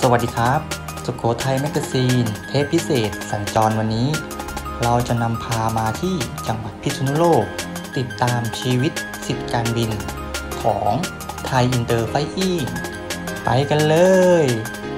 วัสดีครับสุโขทัยแมกกาซีนเทปพิเศษสัญจรวันนี้เราจะนำพามาที่จังหวัดพิษณุโลกติดตามชีวิตศิษย์การบินของไทยอินเตอร์ไฟอิ่งไปกันเลย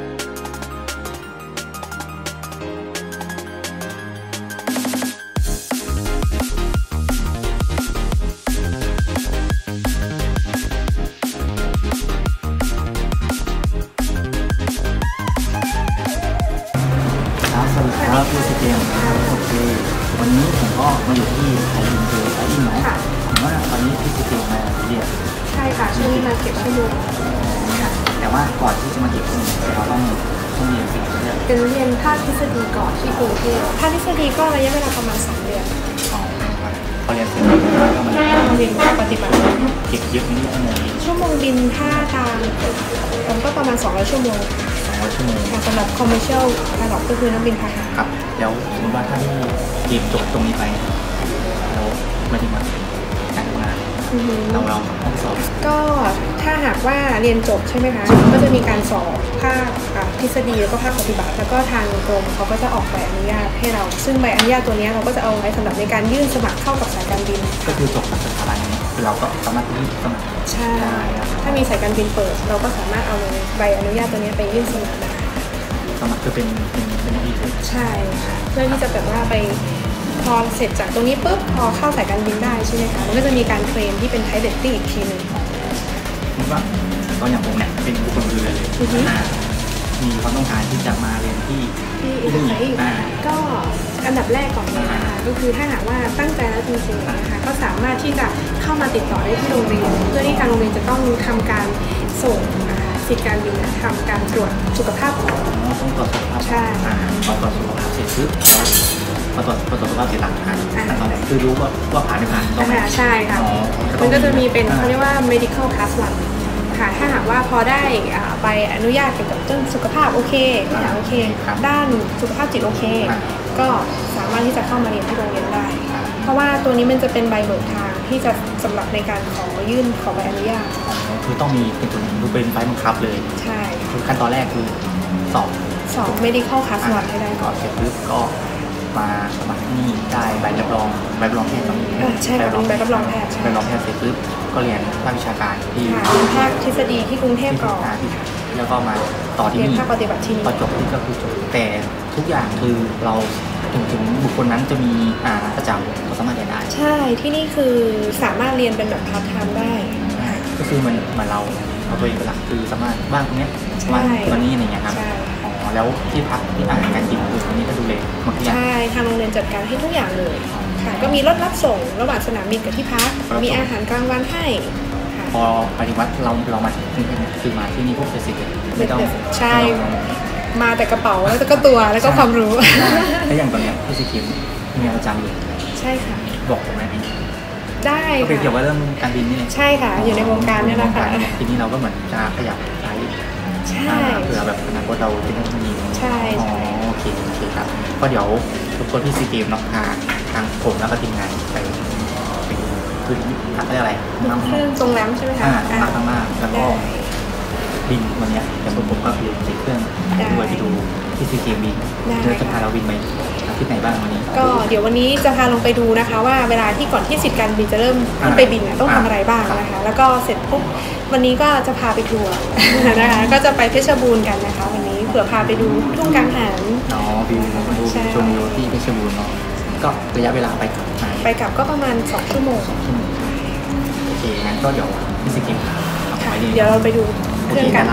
สวัสดีครับพี่สเกมโอเควันนี้ผมก็มาอยู่ที่ไทยอินเตอร์ไฟอิ่งนะผมว่าตอนนี้พี่สเกมมาเรียนใช่ค่ะช่วงนี้มาเก็บชั่วโมงแต่ว่าก่อนที่จะมาเก็บชั่วโมงเราต้องเรียนสิ่งที่เป็นเรียนภาคทฤษฎีก่อนที่กรุงเทพภาคทฤษฎีก็ระยะเวลาประมาณ3 เดือนพอเรียนเสร็จแล้วก็มาเรียนปฏิบัติเก็บเยอะนิดหน่อยชั่วโมงบินถ้าตามผมก็ประมาณ200 ชั่วโมงสำหรับ commercial pilot ก็คือนักบินพาหนะครับแล้วสมมติว่าถ้าที่เก็บจบตรงนี้ไปเราไม่ได้มาการทำงานเราต้องสอบก็ถ้าหากว่าเรียนจบใช่ไหมคะก็จะมีการสอบภาคทฤษฎีแล้วก็ภาคปฏิบัติแล้วก็ทางกรมเขาก็จะออกใบอนุญาตให้เราซึ่งใบอนุญาตตัวนี้เราก็จะเอาไว้สำหรับในการยื่นสมัครเข้ากับสายการบินก็คือจบจากสถาบันนี้เราก็สามารถยื่นสมัครใช่ถ้ามีสายการบินเปิดเราก็สามารถเอาใบอนุญาตตัวนี้ไปยื่นสมัครได้สมัครคือเป็นที่ใช่เพื่อที่จะแบบว่าไปพอเสร็จจากตรงนี้ปุ๊บพอเข้าสายการบินได้ใช่ไหมคะมันก็จะมีการเทรนที่เป็นไทป์เดตติ้งอีกทีหนึ่งว่าตอนอย่างผมเนี่ยเป็นบุคคลเรือเลยมีความต้องการที่จะมาเรียนที่ก็อันดับแรกก่อนเลยนะคะก็คือถ้าหากว่าตั้งใจแล้วจริงๆนะคะก็สามารถที่จะเข้ามาติดต่อได้ที่โรงเรียนเพื่อที่ทางโรงเรียนจะต้องทำการส่งศิษย์การบินทำการตรวจสุขภาพของต้องตรวจสุขภาพใช่พอตรวจสุขภาพเสร็จปุ๊บพอตรวจสุขภาพเสร็จหลังตอนไหนคือรู้ว่าผ่านไม่ผ่านต้องใช่ค่ะมันก็จะมีเป็นเขาเรียกว่า medical class 1ค่ะถ้าหากว่าพอได้ไปอนุญาตเกี่ยวกับเรื่องสุขภาพโอเคโอเคด้านสุขภาพจิตโอเคก็สามารถที่จะเข้ามาเรียนที่โรงเรียนได้เพราะว่าตัวนี้มันจะเป็นใบเบิกทางที่จะสำหรับในการขอยื่นขอใบอนุญาตคือต้องมีเป็นตัวหนึ่งคือเป็นใบบังคับเลยใช่คือขั้นตอนแรกคือสอบ medical class 1ให้ได้ก่อนเสร็จปุ๊บก็มาสมัครที่นี่ได้ใบรับรองแพทย์ต้องมีใช่ใบรับรองแพทย์ใบรับรองแพทย์เสร็จปุ๊บก็เรียนภาควิชาการที่ภาคทฤษฎีที่กรุงเทพก่อนแล้วก็มาต่อที่นี่ภาคปฏิบัติที่นี่พอจบที่ก็คือจบแต่ทุกอย่างคือเราถึงบุคคลนั้นจะมีประจำเราสามารถเรียนได้ใช่ที่นี่คือสามารถเรียนเป็นแบบพาร์ทไทม์ได้ก็คือมันเราเอาตัวเองเป็นหลักคือสามารถบ้างตรงนี้บ้างตรงนี้อะไรเงี้ยครับแล้วที่พักที่อาหารการกินคือตรงนี้ก็ดูเลยใช่ทางโรงเรียนจัดการให้ทุกอย่างเลยค่ะก็มีรถรับส่งระหว่างสนามบินกับที่พักมีอาหารกลางวันให้พอปฏิวัติเรามาถึงที่นี่คือมาที่นี่พวกเศรษฐกิจไม่ต้องใช่มาแต่กระเป๋าแล้วก็ตัวแล้วก็ความรู้แล้วอย่างตอนนี้พี่สิคิมมีงานประจำอยู่ใช่ค่ะบอกผมไหมได้ก็เป็นเกี่ยวกับเรื่องการบินนี่ใช่ค่ะอยู่ในวงการนี่แหละค่ะทีนี้เราก็เหมือนจะขยับไซส์ใช่เผื่อแบบอนาคตเราเป็นนักบินใช่โอเคครับก็เดี๋ยวทุกคนที่ซีเกมเนาะทางผมแล้วก็ทีมงานไปดูพื้นอะไรเครื่องตรงน้ำใช่ไหมคะข้างหน้าแล้วก็บินวันนี้แต่ผมก็คือติดเครื่องด้วยไปดูที่ซีเกมบินจะพาเราบินไปที่ไหนบ้างวันนี้ก็เดี๋ยววันนี้จะพาลงไปดูนะคะว่าเวลาที่ก่อนที่ศิษย์การบินจะเริ่มขึ้นไปบินต้องทำอะไรบ้างนะคะแล้วก็เสร็จปุ๊บวันนี้ก็จะพาไปทัวร์นะคะก็จะไปเพชรบูรณ์กันนะคะวันนี้เผื่อพาไปดูทุ่งกังหันบินดูชมวิวที่เพชรบูรณ์เนาะก็ระยะเวลาไปกลับก็ประมาณ2 ชั่วโมงโอเคงั้นก็เดี๋ยวพี่สิกิมเดี๋ยวเราไปดูเครื่องกัน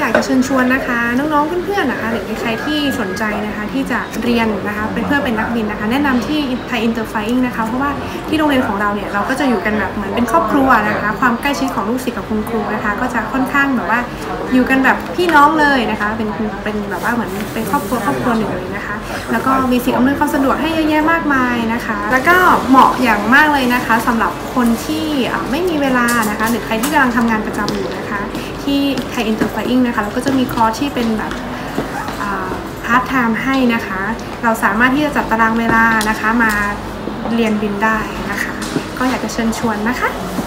ากจะเชิญชวนนะคะน้องๆเพื่อนๆนะคะหรือใครที่สนใจนะคะที่จะเรียนนะคะเป็นเพื่อเป็นนักบินนะคะแนะนำที่ไทยอินเตอร์ไฟอิงนะคะเพราะว่าที่โรงเรียนของเราเนี่ยเราก็จะอยู่กันแบบเหมือนเป็นครอบครัวนะคะความใกล้ชิดของลูกศิษย์กับคุณครูนะคะก็จะค่อนข้างแบบว่าอยู่กันแบบพี่น้องเลยนะคะเป็นแบบว่าเหมือนเป็นครอบครัวหนึ่งเลยนะคะแล้วก็มีสิ่งอำนวยความสะดวกให้เยอะแยะมากมายนะคะแล้วก็เหมาะอย่างมากเลยนะคะสำหรับคนที่ไม่มีเวลานะคะหรือใครที่กำลังทำงานประจำอยู่นะคะที่ไทยอินเตอร์ไฟอิงนะคะเราก็จะมีคอร์สที่เป็นแบบพาร์ทไทม์ให้นะคะเราสามารถที่จะจัดตารางเวลานะคะมาเรียนบินได้นะคะก็อยากจะเชิญชวนนะคะ